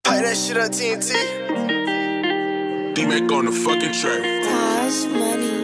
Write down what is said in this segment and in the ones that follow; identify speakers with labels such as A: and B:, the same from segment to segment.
A: Pipe that shit up, TNT.
B: D-Mac on the fucking track.
C: Taj Money.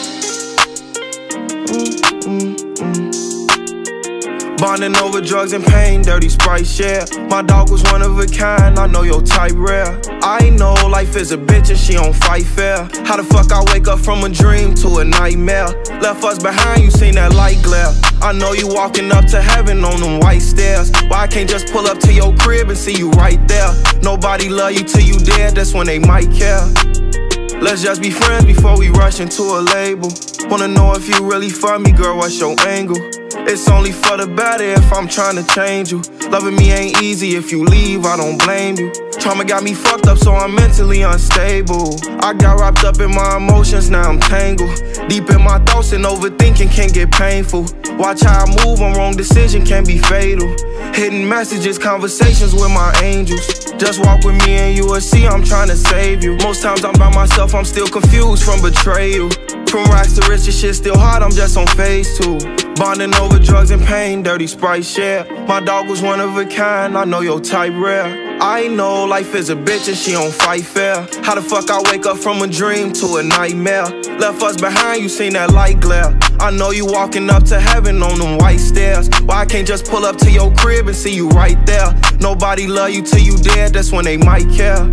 D: Bonding over drugs and pain, dirty Sprite share. My dog was one of a kind, I know your type rare. I know life is a bitch and she don't fight fair. How the fuck I wake up from a dream to a nightmare? Left us behind, you seen that light glare. I know you walking up to heaven on them white stairs. Why I can't just pull up to your crib and see you right there? Nobody love you till you dead, that's when they might care. Let's just be friends before we rush into a label. Wanna know if you really for me, girl, what's your angle? It's only for the better if I'm trying to change you. Loving me ain't easy, if you leave, I don't blame you. Trauma got me fucked up, so I'm mentally unstable. I got wrapped up in my emotions, now I'm tangled. Deep in my thoughts and overthinking can get painful. Watch how I move, on wrong decision can be fatal. Hidden messages, conversations with my angels. Just walk with me and you will see I'm trying to save you. Most times I'm by myself, I'm still confused from betrayal. From racks to riches, shit still hard, I'm just on phase 2. Bonding over drugs and pain, dirty Sprite share. My dog was one of a kind, I know your type rare. I know life is a bitch and she don't fight fair. How the fuck I wake up from a dream to a nightmare? Left us behind, you seen that light glare. I know you walking up to heaven on them white stairs. Why I can't just pull up to your crib and see you right there? Nobody love you till you dead, that's when they might care.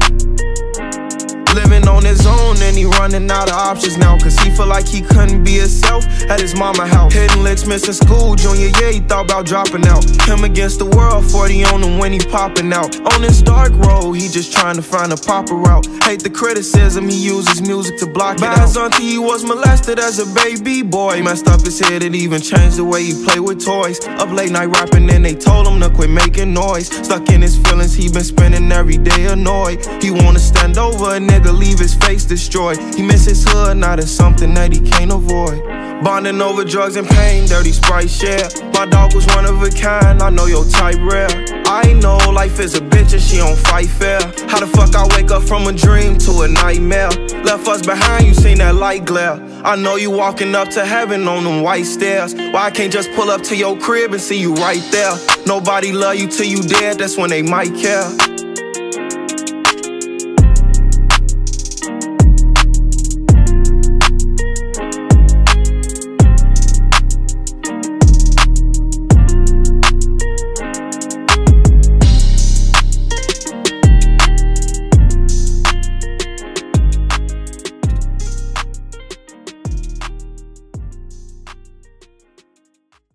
D: Living on his own and he running out of options now, cause he feel like he couldn't be himself at his mama house. Hidden licks, missing school, junior year, he thought about dropping out. Him against the world, 40 on him when he popping out. On this dark road, he just trying to find a proper route. Hate the criticism, he uses music to block it out. By his auntie, he was molested as a baby boy. Messed up his head and even changed the way he play with toys. Up late night rapping and they told him to quit making noise. Stuck in his feelings, he been spending every day annoyed. He wanna stand over a nigga, leave his face destroyed. He miss his hood, now it's something that he can't avoid. Bonding over drugs and pain, dirty Sprite share. My dog was one of a kind, I know your type rare. I know life is a bitch and she don't fight fair. How the fuck I wake up from a dream to a nightmare? Left us behind, you seen that light glare. I know you walking up to heaven on them white stairs. Why I can't just pull up to your crib and see you right there? Nobody love you till you dead, that's when they might care.